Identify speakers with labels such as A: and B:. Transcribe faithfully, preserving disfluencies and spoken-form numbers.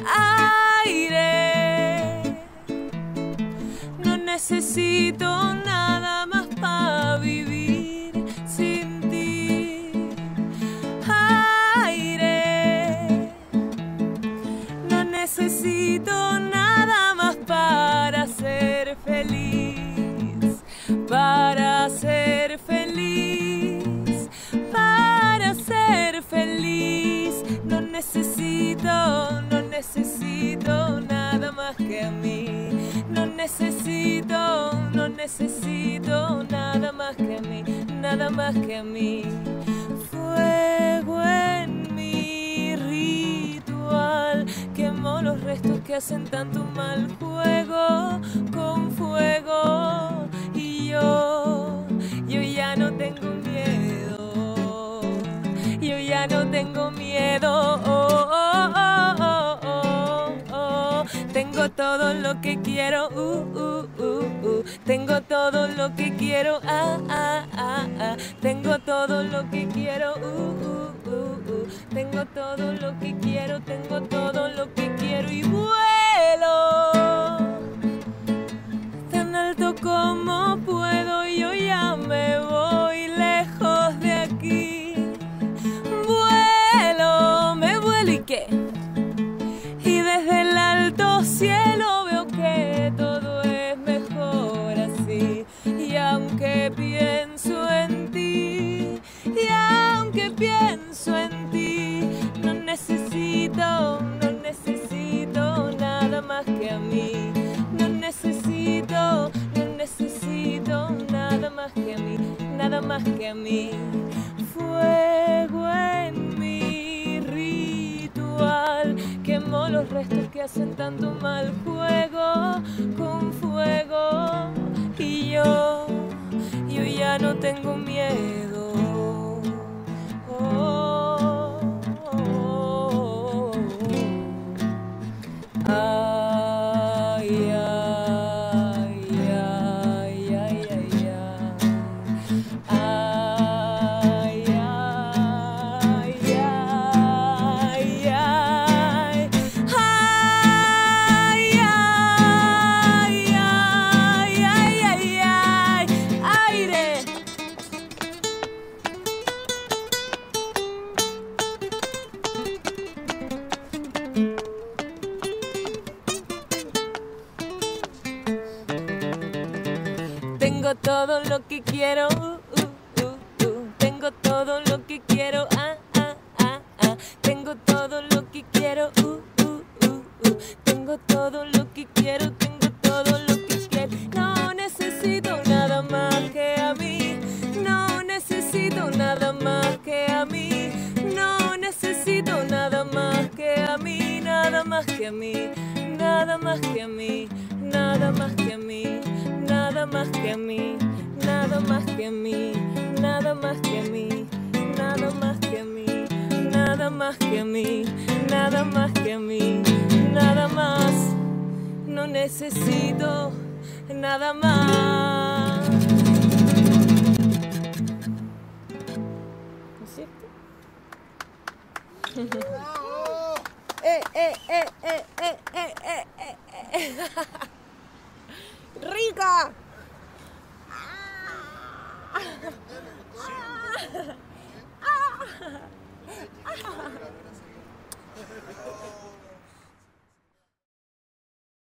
A: aire. No necesito nada más para vivir sin ti. Aire. No necesito nada más para ser feliz, para ser feliz, para ser feliz. No necesito, no necesito nada más que a mí. No necesito, no necesito nada más que a mí, nada más que a mí. Fuego en mi ritual, quemo los restos que hacen tanto mal. Juego con fuego y yo, yo ya no tengo miedo. Yo ya no tengo miedo. Oh, oh, oh, oh, oh, oh. Tengo todo lo que quiero. Uh, uh, uh, uh. Tengo todo lo que quiero. Ah, ah, ah, ah. Tengo todo lo que quiero. Uh, uh, uh, uh. Tengo todo lo que quiero. Tengo todo lo que quiero y vuelo tan alto como puedo. Yo ya me voy lejos de aquí. Vuelo, me vuelo y qué. Y desde el alto cielo veo que todo es mejor así. Y aunque pienso en ti, y aunque pienso en ti, no necesito, no necesito nada más que a mí. No necesito, no necesito nada más que a mí, nada más que a mí. Fuego en mi ritual, quemo los restos que hacen tanto mal. Juego con fuego y yo, yo ya no tengo miedo. Oh, oh, oh, oh. Ay, ay, ay, ay, ay, ay. Ay, ay, ay, ay, ay. Ay, ay, ay, ay, ay, aire. Tengo todo lo que quiero. Uh, uh, uh, uh. Tengo todo lo que quiero. Ah, ah, ah, ah. Tengo todo lo que quiero. Uh, uh, uh, uh. Tengo todo lo que quiero. Tengo todo lo que quiero. No necesito nada más que a mí. No necesito nada más que a mí. No necesito nada más que a mí. Nada más que a mí. Nada más que a mí. Nada más que a mí. Nada más que a mí. Nada más que a mí. Nada más que a mí. Nada más que a mí. Nada más que a mí. Nada más que a mí. Nada más. No necesito nada más. ¿No es cierto? eh, eh, eh, eh, eh, eh, eh, eh, eh. ¡Rica! Ah. Ah. Ah.